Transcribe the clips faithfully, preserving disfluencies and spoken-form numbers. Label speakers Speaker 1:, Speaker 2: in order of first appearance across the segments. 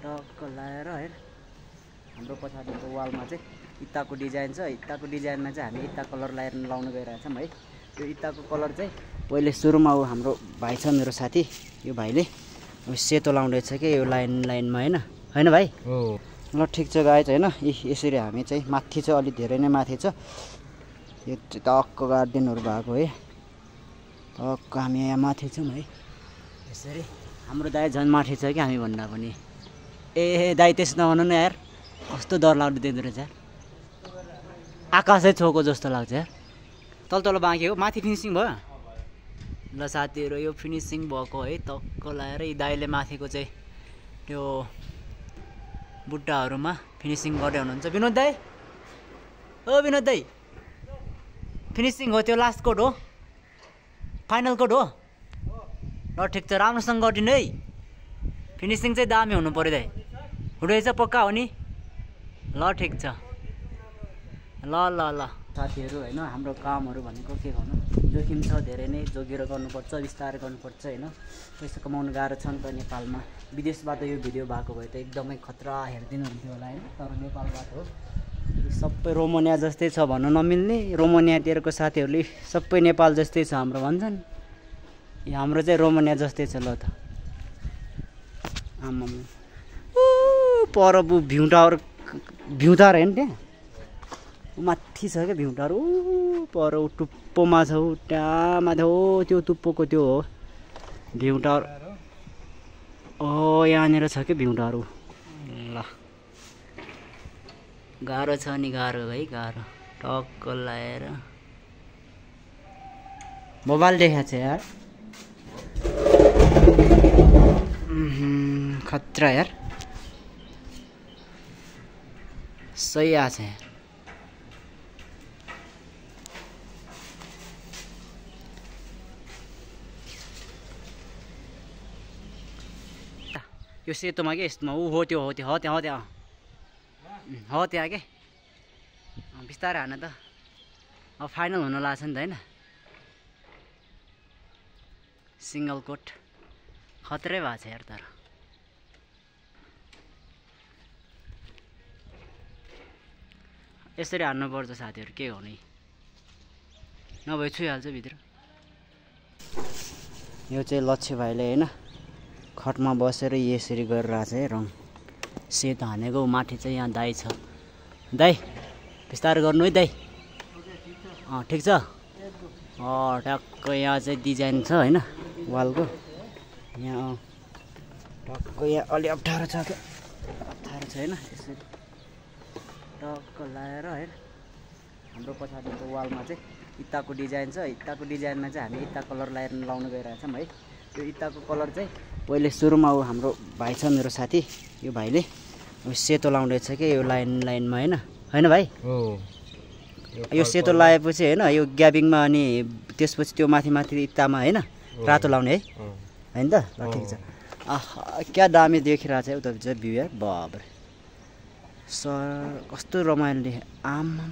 Speaker 1: टक्क लाएर हेर हाम्रो पछाडिको वालमा चाहिँ इत्ताको डिजाइन छ। इत्ताको डिजाइनमा चाहिँ हामी इत्ता कलर लाएर लाउन गइरहेछौँ है। यो इत्ताको कलर चाहिँ पहिले सुरुमा ऊ हाम्रो भाइ छ मेरो साथी, यो भाइले सेतो लाउँदैछ कि यो लाइन लाइनमा होइन होइन भाइ हो। ल ठिक छ गाइज होइन, यसरी हामी चाहिँ माथि छ, अलिक धेरै नै माथि छ। यो टक्क गार्डनहरू भएको है, टक्क हामी यहाँ माथि छौँ है। यसरी हाम्रो दाइ झन् माथि छ कि हामी भन्दा पनि। ए दाइ त्यसो नभन्नु न यार, कस्तो डर लाग्दो दिँदो रहेछ यार, आकाशै छोको जस्तो लाग्छ यार। तल तल बाँकी हो, माथि फिनिसिङ भयो। ल साथीहरू यो फिनिसिङ भएको है, टक्क लाएर यी दाइले माथिको चाहिँ त्यो बुट्टाहरूमा फिनिसिङ गर्दै हुनुहुन्छ। विनोद दाइ, ओ विनोद दाइ, फिनिसिङ हो त्यो, लास्ट कोट हो, फाइनल कोट हो। ल ठिक छ, राम्रोसँग गरिदिनु है, फिनिसिङ चाहिँ दामी हुनु पऱ्यो दाइ। हुँदैछ पक्का हो नि? ल ठिक छ, ल ल ल साथीहरू होइन, हाम्रो कामहरू भनेको के गर्नु, जोखिम छ, धेरै नै जोगिएर गर्नुपर्छ, बिस्तारै गर्नुपर्छ होइन। पैसा कमाउनु गाह्रो छ नि त नेपालमा। विदेशबाट यो भिडियो भएको भए त एकदमै खतरा हेरिदिनु हुन्थ्यो होला होइन, तर नेपालबाट हो। सबै रोमानिया जस्तै छ भन्न नमिल्ने, रोमानियातिरको साथीहरूले सबै नेपाल जस्तै छ हाम्रो भन्छन्, यो हाम्रो चाहिँ रोमानिया जस्तै छ। ल त आमा पर बु भ्युटाहरू भ्युटार होइन, त्यहाँ माथि छ क्या भ्युटाहरू, पर टुप्पोमा छ, त्यहाँ माथि हो त्यो टुप्पोको त्यो हो भ्युटार। ओ यहाँनिर छ क्या भ्युटाहरू। ल गाह्रो छ नि, गाह्रो है गाह्रो। टक्क लाएर मोबाइल देखाएको छ यार, खतरा यार, सही आछ यार। यो सेतोमा के यस्तोमा ऊ हो त्यो हो त्यो हो त्यहाँ हो त्यहाँ हो त्यहाँ के बिस्तारै हान त, अब फाइनल हुन लाग्छ नि त होइन। सिङ्गल कोट खतरै भएको छ यार, तर यसरी हान्नुपर्छ साथीहरू, के गर्नु नभए छुइहाल्छ भित्र। यो चाहिँ लक्ष्य भाइले होइन खटमा बसेर यसरी गरिरहेछ है रङ। सेतो हानेको माथि चाहिँ यहाँ दाइ छ, दाइ बिस्तारै गर्नु है दाइ। अँ ठिक छ। अँ टक्क यहाँ चाहिँ डिजाइन छ होइन वालको, यहाँ टक्क यहाँ अलि अप्ठ्यारो छ क्या, अप्ठ्यारो छ होइन। यसरी टक्क लाएर हेर हाम्रो पछाडिको वालमा चाहिँ इत्ताको डिजाइन छ। इत्ताको डिजाइनमा चाहिँ हामी इत्ता कलर लाएर लाउन गइरहेछौँ है। यो इत्ताको कलर चाहिँ पहिले सुरुमा ऊ हाम्रो भाइ छ मेरो साथी, यो भाइले सेतो लाउँदैछ कि यो लाइन लाइनमा होइन होइन भाइ हो। यो सेतो लगाएपछि होइन यो ग्याबिङमा, अनि त्यसपछि त्यो माथि माथि इत्तामा होइन रातो लाउने है होइन त। ल ठिक छ। आह क्या दामी देखिरहेको छ उता चाहिँ भ्यू यार, बाबरे सर कस्तो रमाइलो देखेँ, आमा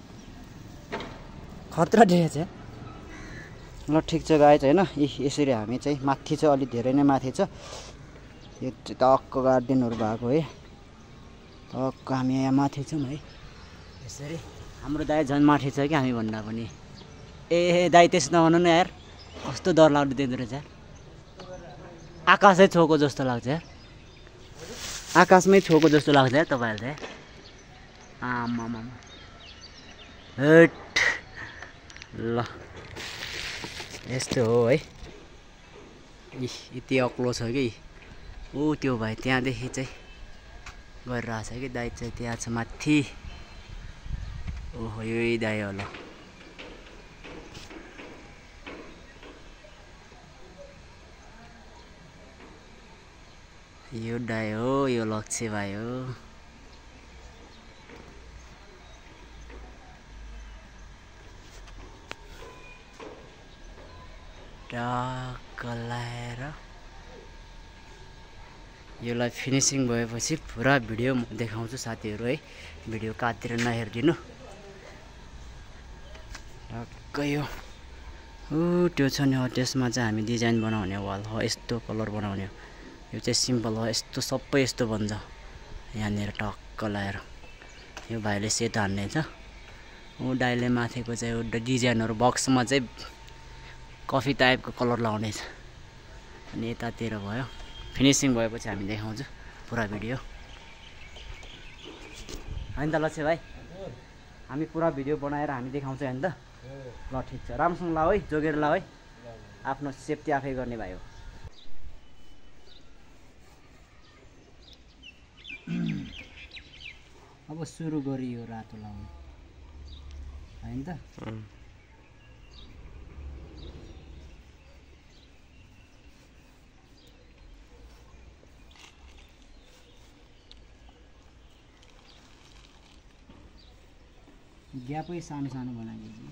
Speaker 1: खतरा देखेको छ। ल ठिक छ गाइज होइन, यसरी हामी चाहिँ माथि छ, अलिक धेरै नै माथि छ। यो टक्क गार्डनहरू भएको है, टक्क हामी यहाँ माथि छौँ है। यसरी हाम्रो दाइ झन् माथि छ कि हामी भन्दा पनि। ए दाइ त्यसो नभन्नु न यार, कस्तो डर लाग्दो दिँदो रहेछ यार, आकाशै छोको जस्तो लाग्छ यार, आकाशमै छोको जस्तो लाग्छ यार तपाईँहरूले चाहिँ। आमामा हेट ल यस्तो हो है। यति अग्लो छ कि ऊ त्यो भाइ त्यहाँदेखि चाहिँ गरिरहेछ कि दाइ चाहिँ त्यहाँ छ माथि। ओहो यही दाइ होला, यो दाइ हो, यो लक्ष्य भाइ हो। टक्क लाएर यसलाई फिनिसिङ भएपछि पुरा भिडियो म देखाउँछु साथीहरू है, भिडियो काटेर नहेरिदिनु। टक्क यो ऊ त्यो छ नि, त्यसमा चाहिँ हामी डिजाइन बनाउने वाल हो, यस्तो कलर बनाउने हो। यो चाहिँ सिम्पल हो, यस्तो सबै यस्तो बन्छ यहाँनिर टक्क लाएर। यो भाइले सेतो हान्ने छ, ऊ दाइले माथिको चाहिँ एउटा डिजाइनहरू बक्समा चाहिँ कफी टाइपको कलर लगाउनेछ। अनि यतातिर भयो, फिनिसिङ भएपछि हामी देखाउँछु पुरा भिडियो होइन त लक्ष्य भाइ। हामी पुरा भिडियो बनाएर हामी देखाउँछौँ होइन त। ल ठिक छ, राम्रोसँग लाऊ है, जोगेर लाऊ है, आफ्नो सेफ्टी आफै गर्ने भाइ हो। अब सुरु गरियो रातो लाउनु होइन त। ग्यापै सानो सानो बनाइदिन्छु।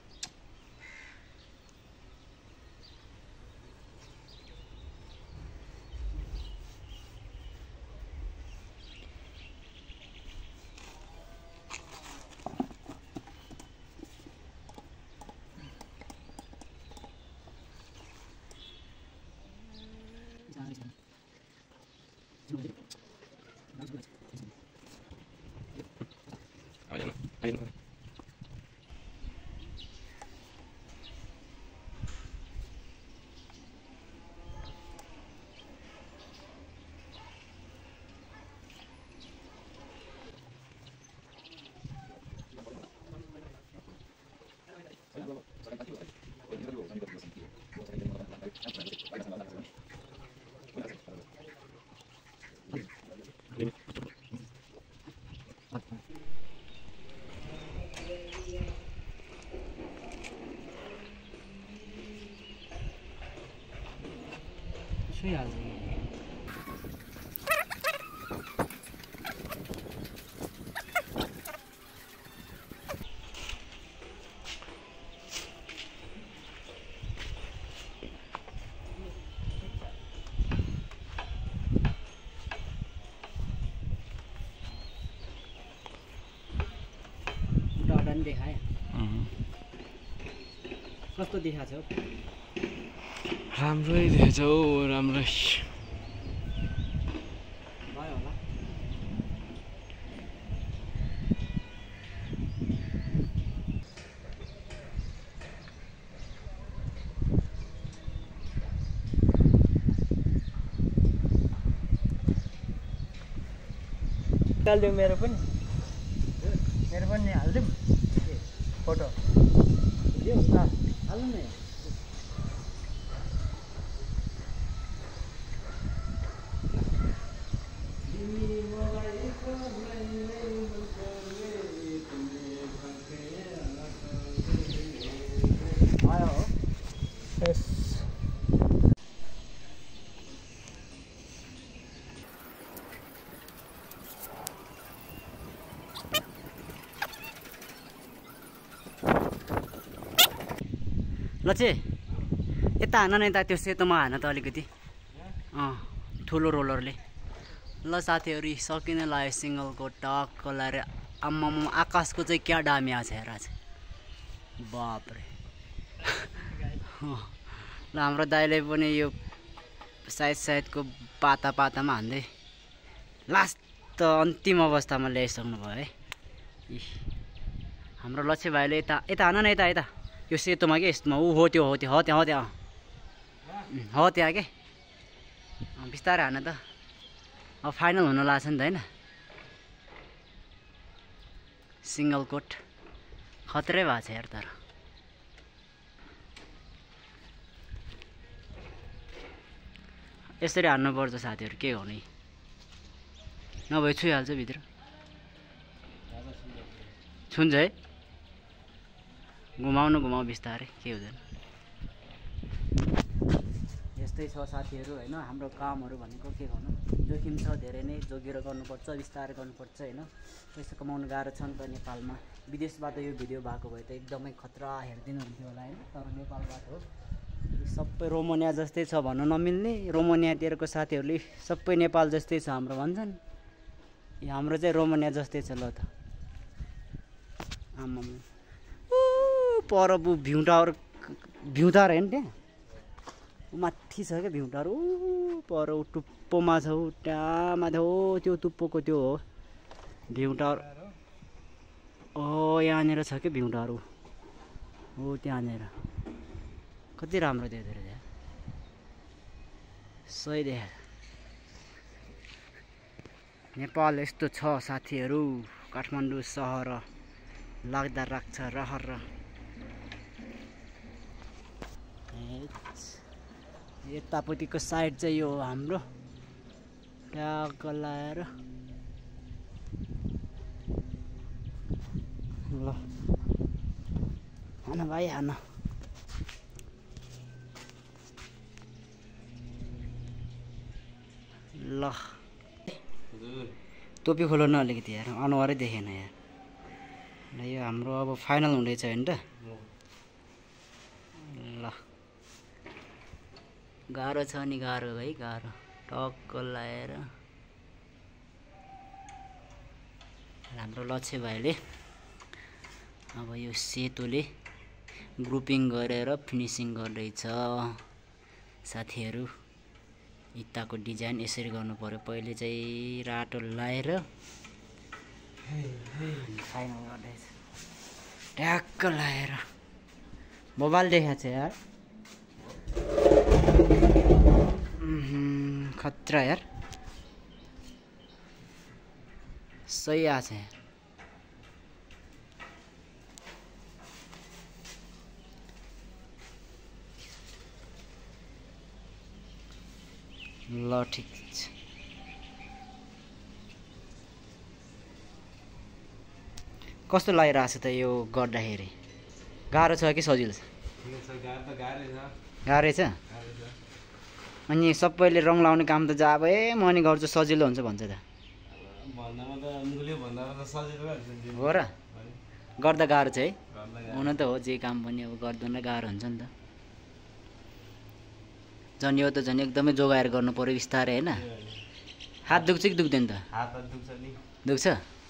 Speaker 1: देखाए कस्तो देखाएको छ?
Speaker 2: राम्रै देखेछ हौ, राम्रै
Speaker 1: भयो होला।
Speaker 3: हालिदिउँ मेरो पनि मेरो पनि हालिदिउँ फोटो
Speaker 1: हाल्नु न। आयो हो
Speaker 3: यस
Speaker 1: ल चाहिँ यता हान न, यता त्यो सेतोमा हान त अलिकति अँ ठुलो रोलरले। ल साथीहरू सकिन लाग्यो सिङ्गलको टक्क लाएर। आम्मामा आकाशको चाहिँ क्या दामी आएको छ हेर चाहिँ, बापरे। ल हाम्रो दाइले पनि यो साइड साइडको पाता पातामा हान्दै लास्ट त अन्तिम अवस्थामा ल्याइसक्नु भयो है। हाम्रो लक्ष्य भाइले यता यता हान न, यता यता यो सेतोमा के यस्तोमा ऊ हो त्यो हो त्यो हो त्यहाँ हो त्यहाँ हो त्यहाँ के बिस्तारै हान त। अब फाइनल हुन लाग्छ नि त होइन। सिङ्गल कोट खत्रै भएको छ यार। तर यसरी हान्नुपर्छ साथीहरू, के गर्नु नभए छुइहाल्छ भित्र। छुन्छ है, घुमाउनु घुमाउ बिस्तारै, के हुँदैन। यस्तै छ साथीहरू होइन। हाम्रो कामहरू भनेको के गर्नु, जोखिम छ धेरै नै, जोगिएर गर्नुपर्छ, बिस्तारै गर्नुपर्छ होइन। पैसा कमाउनु गाह्रो छ नि त नेपालमा। विदेशबाट यो भिडियो भएको भए त एकदमै खतरा हेरिदिनु हुन्थ्यो होला होइन। तर नेपालबाट हो, सबै रोमानिया जस्तै छ भन्न नमिल्ने। रोमानियातिरको साथीहरूले सबै नेपाल जस्तै छ हाम्रो भन्छन्, यो हाम्रो चाहिँ रोमानिया जस्तै छ। ल त आम्मामा परबु भ्युटाहरू भ्युटार होइन त्यहाँ माथि छ क्या भ्युटार ऊ पर ऊ टुप्पोमा छ ऊ त्यहाँ माथि हो त्यो टुप्पोको त्यो हो भ्युटार ओ यहाँनिर छ क्या भ्युटार ऊ हो त्यहाँनिर कति राम्रो देख्दो रहेछ यार सही देख नेपाल यस्तो छ साथीहरू काठमाडौँ सहर लाग्दा राख्छ रहर यतापट्टिको साइड चाहिँ यो हाम्रो ट्याग लाएर ल हान भाइ हान ल टोपी खोलो न अलिकति यार अनुहारै देखेन यार ल यो हाम्रो अब फाइनल हुँदैछ होइन त ल गाह्रो छ नि गाह्रो है गाह्रो टक्क लाएर हाम्रो लक्ष्य भाइले अब यो सेतोले ग्रुपिङ गरेर फिनिसिङ गर्दैछ साथीहरू इत्ताको डिजाइन यसरी गर्नु पर्यो पहिले चाहिँ रातो लाएर फाइनल गर्दैछ ट्याक्क लाएर मोबाइल देखाएको छ यार खतरा यार सही आछ यार ल ठिक छ कस्तो लागिरहेको छ त यो गर्दाखेरि गाह्रो छ कि सजिलो छ गाह्रै छ अनि सबैले रङ लाउने काम त जाब ए म नि गर्छु सजिलो हुन्छ भन्छ त हो र गर्दा गाह्रो छ है हुन त हो जे काम पनि अब गर्दैन गाह्रो हुन्छ नि त झन् यो त झन् एकदमै जोगाएर गर्नु पर्यो बिस्तारै होइन हात दुख्छ कि दुख्दैन त दुख्छ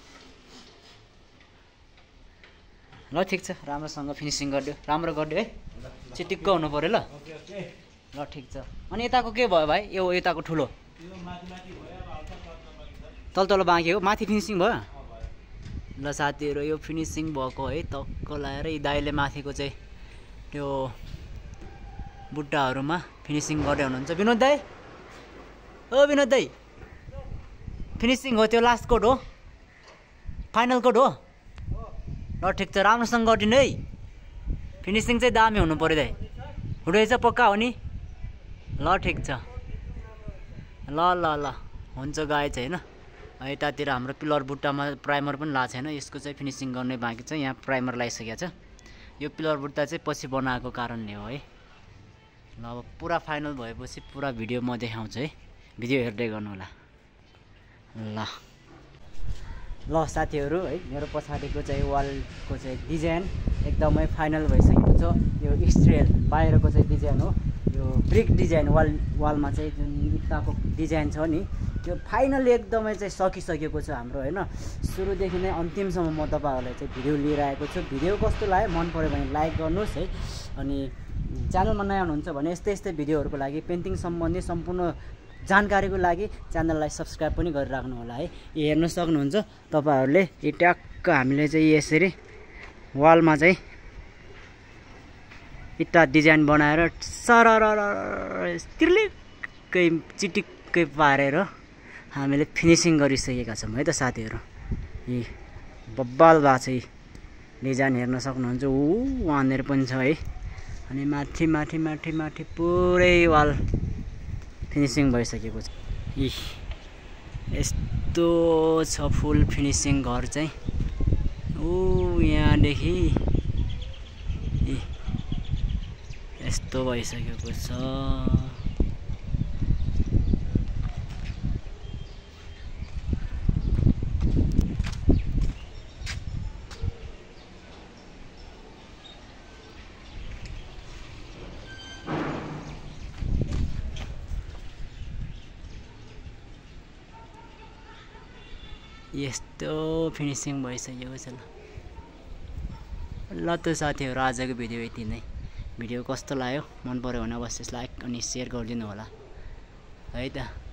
Speaker 1: ल ठिक छ राम्रोसँग फिनिसिङ गरिदियो राम्रो गरिदियो है चिटिक्क हुनु पर्यो ल ल ठिक छ अनि यताको के भयो भाइ यो यताको ठुलो तल तल बाँकी हो माथि फिनिसिङ भयो ल साथीहरू यो फिनिसिङ भएको है टक्क लाएर यी दाइले माथिको चाहिँ त्यो बुट्टाहरूमा फिनिसिङ गर्दै हुनुहुन्छ विनोद दाई ओ विनोद दाई फिनिसिङ हो त्यो लास्ट कोट हो फाइनल कोट हो ल ठिक छ राम्रोसँग गरिदिनु है फिनिसिङ चाहिँ दामी हुनु पऱ्यो दाइ हुँदैछ पक्का हो नि ल ठिक छ ल ल ल हुन्छ गाई चाहिँ होइन यतातिर हाम्रो पिलर बुट्टामा प्राइमर पनि लाएको छैन यसको चाहिँ फिनिसिङ गर्नै बाँकी छ यहाँ प्राइमर लगाइसकेको छ यो पिलर बुट्टा चाहिँ पछि बनाएको कारणले हो है ल अब पुरा फाइनल भएपछि पुरा भिडियो म देखाउँछु है भिडियो हेर्दै गर्नु होला ल ल साथीहरू है मेरो पछाडिको चाहिँ वालको चाहिँ डिजाइन एकदमै फाइनल भइसकेको छ यो एक्सट्रियल बाहिरको चाहिँ डिजाइन हो यो ब्रिक डिजाइन वाल वालमा चाहिँ जुन इट्टाको डिजाइन छ नि त्यो फाइनली एकदमै चाहिँ सकिसकेको छ हाम्रो होइन सुरुदेखि नै अन्तिमसम्म म तपाईँहरूलाई चाहिँ भिडियो लिएर आएको छु भिडियो कस्तो लाग्यो मन पऱ्यो भने लाइक गर्नुहोस् है अनि च्यानलमा नयाँ हुनुहुन्छ भने यस्तै यस्तै भिडियोहरूको लागि पेन्टिङ सम्बन्धी सम्पूर्ण जानकारीको लागि च्यानललाई सब्सक्राइब पनि गरिराख्नु होला है हेर्न सक्नुहुन्छ तपाईँहरूले यो ट्याक्क हामीले चाहिँ यसरी वालमा चाहिँ इट्टा डिजाइन बनाएर सरर तिर्लिक्कै चिटिक्कै पारेर हामीले फिनिसिङ गरिसकेका छौँ है त साथीहरू यी बब्बाल भएको छ यी डिजाइन हेर्न सक्नुहुन्छ ऊ वहाँनिर पनि छ है अनि माथि माथि माथि माथि पुरै वाल फिनिसिङ भइसकेको छ इ यस्तो छ फुल फिनिसिङ घर चाहिँ ऊ यहाँदेखि इ यस्तो भइसकेको छ यस्तो फिनिसिङ भइसकेको छ ल ल त साथीहरू आजको भिडियो यति नै भिडियो कस्तो लाग्यो मन पर्यो भने अवश्य लाइक अनि सेयर गरिदिनु होला है त।